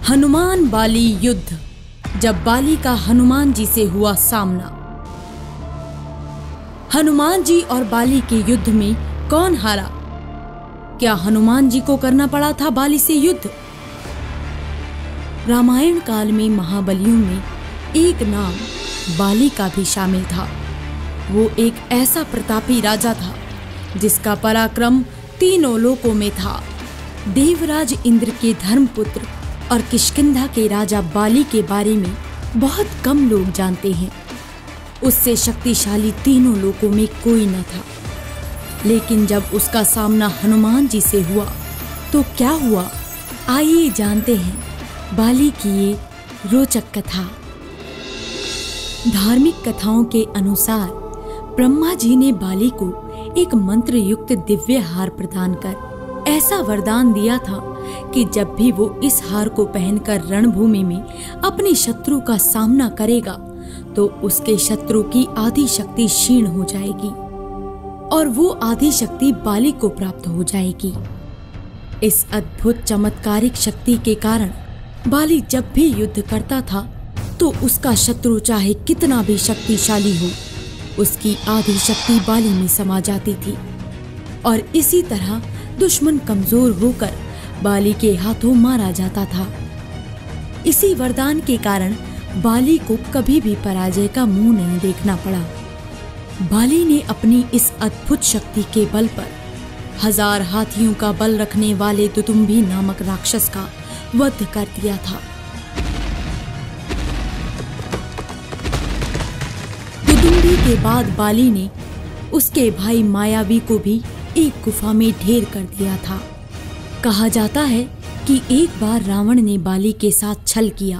हनुमान बाली युद्ध। जब बाली का हनुमान जी से हुआ सामना। हनुमान जी और बाली के युद्ध में कौन हारा? क्या हनुमान जी को करना पड़ा था बाली से युद्ध? रामायण काल में महाबलियों में एक नाम बाली का भी शामिल था। वो एक ऐसा प्रतापी राजा था जिसका पराक्रम तीनों लोकों में था। देवराज इंद्र के धर्मपुत्र और किष्किंधा के राजा बाली के बारे में बहुत कम लोग जानते हैं। उससे शक्तिशाली तीनों लोकों में कोई न था। लेकिन जब उसका सामना हनुमान जी से हुआ तो क्या हुआ, आइए जानते हैं बाली की ये रोचक कथा। धार्मिक कथाओं के अनुसार ब्रह्मा जी ने बाली को एक मंत्र युक्त दिव्य हार प्रदान कर ऐसा वरदान दिया था कि जब भी वो इस हार को पहनकर रणभूमि में अपने शत्रु का सामना करेगा तो उसके शत्रु की आधी शक्ति क्षीण हो जाएगी और वो आधी शक्ति बाली को प्राप्त हो जाएगी। इस अद्भुत चमत्कारिक शक्ति के कारण बाली जब भी युद्ध करता था तो उसका शत्रु चाहे कितना भी शक्तिशाली हो, उसकी आधी शक्ति बाली में समा जाती थी और इसी तरह दुश्मन कमजोर होकर बाली के हाथों मारा जाता था। इसी वरदान के कारण बाली को कभी भी पराजय का मुंह नहीं देखना पड़ा। बाली ने अपनी इस अद्भुत शक्ति के बल पर 1000 हाथियों का बल रखने वाले दुदुम्भी नामक राक्षस का वध कर दिया था। दुदुम्भी के बाद बाली ने उसके भाई मायावी को भी एक गुफा में ढेर कर दिया था। कहा जाता है कि एक बार रावण ने बाली के साथ छल किया।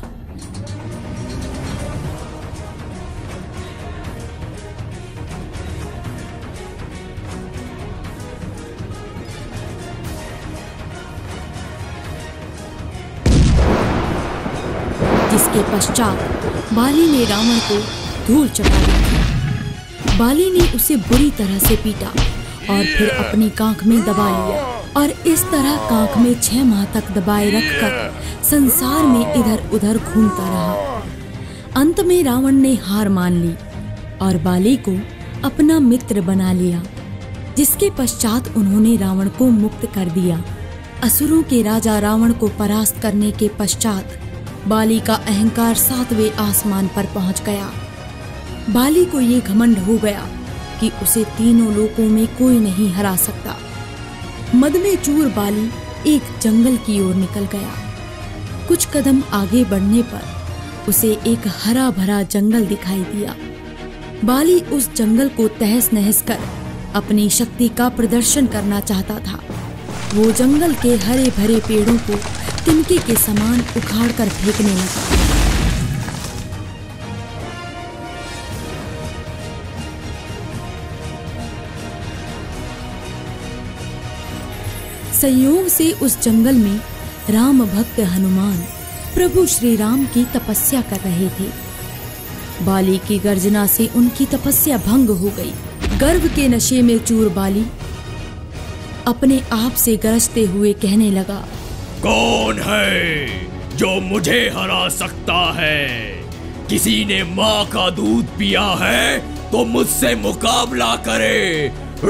जिसके पश्चात बाली ने रावण को धूल चटा दी। बाली ने उसे बुरी तरह से पीटा और फिर अपनी कांख में दबा लिया और इस तरह कांख में 6 माह तक दबाए रखकर संसार में इधर उधर घूमता रहा। अंत में रावण ने हार मान ली और बाली को अपना मित्र बना लिया, जिसके पश्चात उन्होंने रावण को मुक्त कर दिया। असुरों के राजा रावण को परास्त करने के पश्चात बाली का अहंकार 7वें आसमान पर पहुंच गया। बाली को ये घमंड हो गया कि उसे तीनों लोकों में कोई नहीं हरा सकता। मद में चूर बाली एक जंगल की ओर निकल गया। कुछ कदम आगे बढ़ने पर उसे एक हरा भरा जंगल दिखाई दिया। बाली उस जंगल को तहस नहस कर अपनी शक्ति का प्रदर्शन करना चाहता था। वो जंगल के हरे भरे पेड़ों को तिनके के समान उखाड़ कर फेंकने लगा। संयोग से उस जंगल में राम भक्त हनुमान प्रभु श्री राम की तपस्या कर रहे थे। बाली की गर्जना से उनकी तपस्या भंग हो गई। गर्व के नशे में चूर बाली अपने आप से गरजते हुए कहने लगा, कौन है जो मुझे हरा सकता है? किसी ने माँ का दूध पिया है तो मुझसे मुकाबला करे।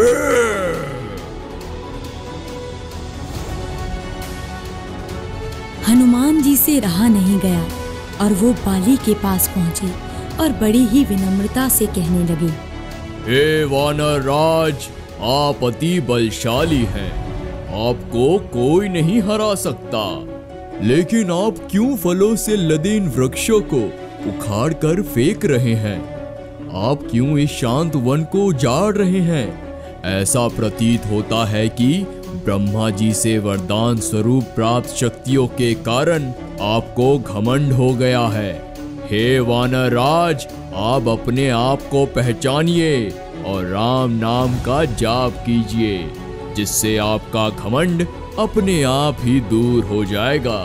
हनुमान जी से रहा नहीं गया और वो बाली के पास पहुंचे और बड़ी ही विनम्रता से कहने लगे, हे वानर राज, आप अति बलशाली हैं, आपको कोई नहीं हरा सकता। लेकिन आप क्यों फलों से लदे इन वृक्षों को उखाड़ कर फेंक रहे हैं? आप क्यों इस शांत वन को उजाड़ रहे हैं? ऐसा प्रतीत होता है कि ब्रह्मा जी से वरदान स्वरूप प्राप्त शक्तियों के कारण आपको घमंड हो गया है। हे वानर राज, आप अपने आप को पहचानिए और राम नाम का जाप कीजिए, जिससे आपका घमंड अपने आप ही दूर हो जाएगा।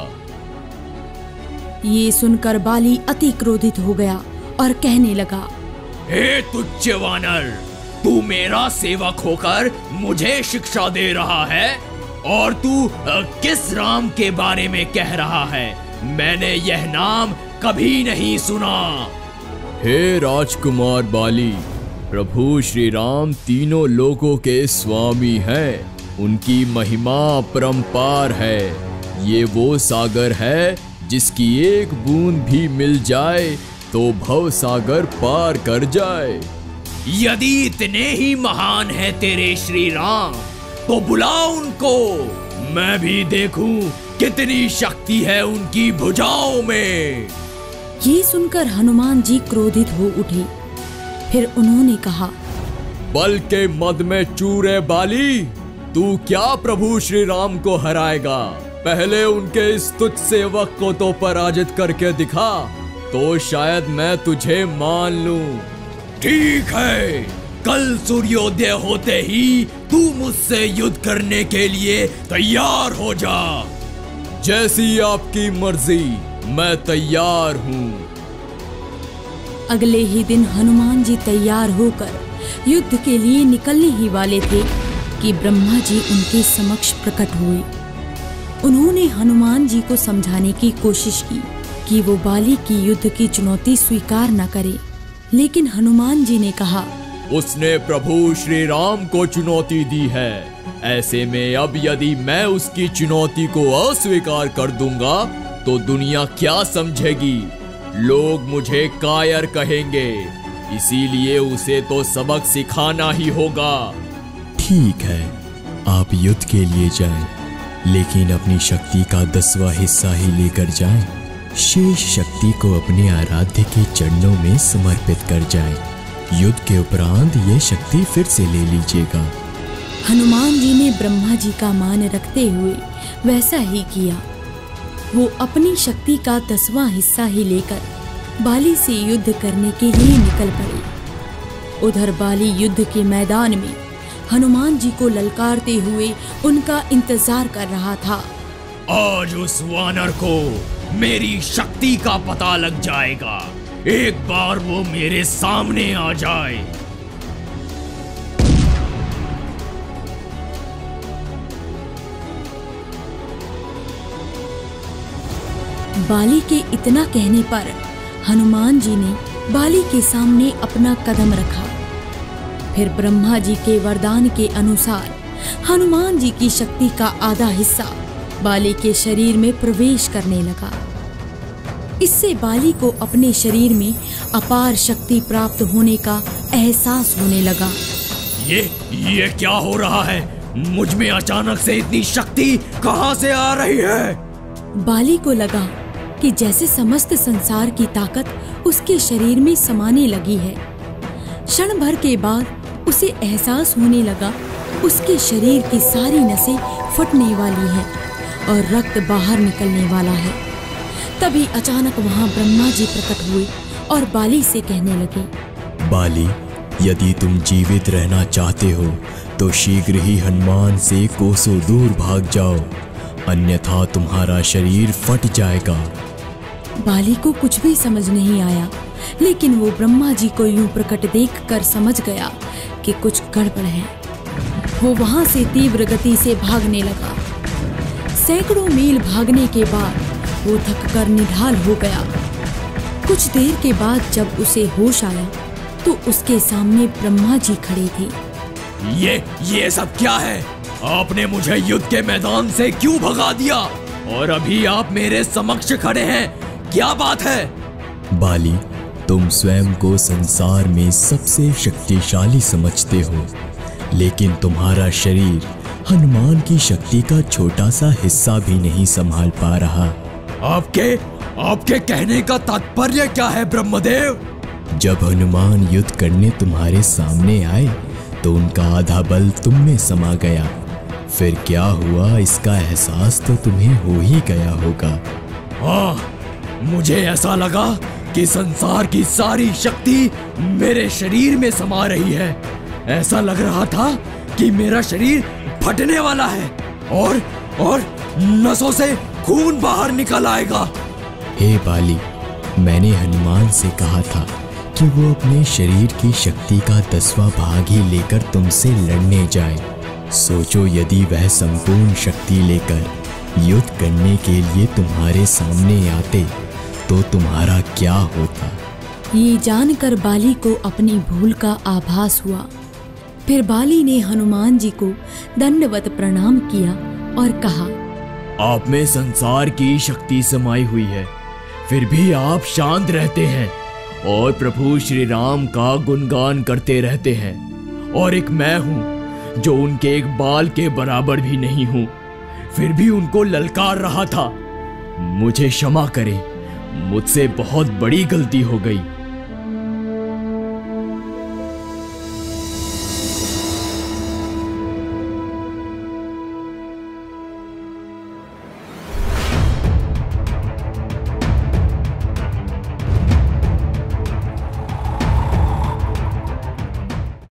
ये सुनकर बाली अति क्रोधित हो गया और कहने लगा, हे तुच्छ वानर, तू मेरा सेवक होकर मुझे शिक्षा दे रहा है और तू किस राम के बारे में कह रहा है? मैंने यह नाम कभी नहीं सुना। हे राजकुमार बाली, प्रभु श्री राम तीनों लोकों के स्वामी हैं। उनकी महिमा अपरंपार है। ये वो सागर है जिसकी एक बूंद भी मिल जाए तो भव सागर पार कर जाए। यदि इतने ही महान है तेरे श्री राम तो बुलाओ उनको, मैं भी देखूं कितनी शक्ति है उनकी भुजाओं में। ये सुनकर हनुमान जी क्रोधित हो उठे। फिर उन्होंने कहा, बल के मद में चूरे बाली, तू क्या प्रभु श्री राम को हराएगा? पहले उनके इस तुच्छ सेवक को तो पराजित करके दिखा, तो शायद मैं तुझे मान लूं। ठीक है, कल सूर्योदय होते ही तू मुझसे युद्ध करने के लिए तैयार हो जा। जैसी आपकी मर्जी, मैं तैयार हूँ। अगले ही दिन हनुमान जी तैयार होकर युद्ध के लिए निकलने ही वाले थे कि ब्रह्मा जी उनके समक्ष प्रकट हुए। उन्होंने हनुमान जी को समझाने की कोशिश की कि वो बाली की युद्ध की चुनौती स्वीकार न करे, लेकिन हनुमान जी ने कहा, उसने प्रभु श्री राम को चुनौती दी है। ऐसे में अब यदि मैं उसकी चुनौती को अस्वीकार कर दूंगा तो दुनिया क्या समझेगी? लोग मुझे कायर कहेंगे, इसीलिए उसे तो सबक सिखाना ही होगा। ठीक है, आप युद्ध के लिए जाएं, लेकिन अपनी शक्ति का 10वां हिस्सा ही लेकर जाएं। शेष शक्ति को अपने आराध्य के चरणों में समर्पित कर जाएं। युद्ध के उपरांत यह शक्ति फिर से ले लीजिएगा। हनुमान जी ने ब्रह्मा जी का मान रखते हुए वैसा ही किया। वो अपनी शक्ति का 10वां हिस्सा ही लेकर बाली से युद्ध करने के लिए निकल पड़े। उधर बाली युद्ध के मैदान में हनुमान जी को ललकारते हुए उनका इंतजार कर रहा था। आज उस वानर को मेरी शक्ति का पता लग जाएगा, एक बार वो मेरे सामने आ जाए। बाली के इतना कहने पर हनुमान जी ने बाली के सामने अपना कदम रखा। फिर ब्रह्मा जी के वरदान के अनुसार हनुमान जी की शक्ति का आधा हिस्सा बाली के शरीर में प्रवेश करने लगा। इससे बाली को अपने शरीर में अपार शक्ति प्राप्त होने का एहसास होने लगा। ये क्या हो रहा है? मुझ में अचानक से इतनी शक्ति कहां से आ रही है? बाली को लगा कि जैसे समस्त संसार की ताकत उसके शरीर में समाने लगी है। क्षण भर के बाद उसे एहसास होने लगा उसके शरीर की सारी नसें फटने वाली हैं और रक्त बाहर निकलने वाला है। तभी अचानक वहां ब्रह्मा जी प्रकट हुए और बाली से कहने लगे, बाली, यदि तुम जीवित रहना चाहते हो तो शीघ्र ही हनुमान से कोसों दूर भाग जाओ, अन्यथा तुम्हारा शरीर फट जाएगा। बाली को कुछ भी समझ नहीं आया, लेकिन वो ब्रह्मा जी को यूं प्रकट देखकर समझ गया कि कुछ गड़बड़ है। वो वहां से तीव्र गति से भागने लगा। सैकड़ों मील भागने के बाद वो थककर निढाल हो गया। कुछ देर के बाद जब उसे होश आया तो उसके सामने ब्रह्मा जी खड़े थे। ये सब क्या है? आपने मुझे युद्ध के मैदान से क्यों भगा दिया और अभी आप मेरे समक्ष खड़े हैं? क्या बात है? बाली, तुम स्वयं को संसार में सबसे शक्तिशाली समझते हो, लेकिन तुम्हारा शरीर हनुमान की शक्ति का छोटा सा हिस्सा भी नहीं संभाल पा रहा। आपके कहने का तात्पर्य क्या है ब्रह्मदेव? जब हनुमान युद्ध करने तुम्हारे सामने आए तो उनका आधा बल तुम में समा गया। फिर क्या हुआ इसका एहसास तो तुम्हें हो ही गया होगा। मुझे ऐसा लगा कि संसार की सारी शक्ति मेरे शरीर में समा रही है। ऐसा लग रहा था कि मेरा शरीर फटने वाला है और नसों से खून बाहर निकल आएगा। हे बाली, मैंने हनुमान से कहा था कि वो अपने शरीर की शक्ति का 10वां भाग ही लेकर तुमसे लड़ने जाए। सोचो, यदि वह संपूर्ण शक्ति लेकर युद्ध करने के लिए तुम्हारे सामने आते तो तुम्हारा क्या होता। ये जानकर बाली को अपनी भूल का आभास हुआ। फिर बाली ने हनुमान जी को दंडवत प्रणाम किया और कहा, आप में संसार की शक्ति समाई हुई है, फिर भी आप शांत रहते हैं और प्रभु श्री राम का गुणगान करते रहते हैं। और एक मैं हूं जो उनके एक बाल के बराबर भी नहीं हूं, फिर भी उनको ललकार रहा था। मुझे क्षमा करें, मुझसे बहुत बड़ी गलती हो गई।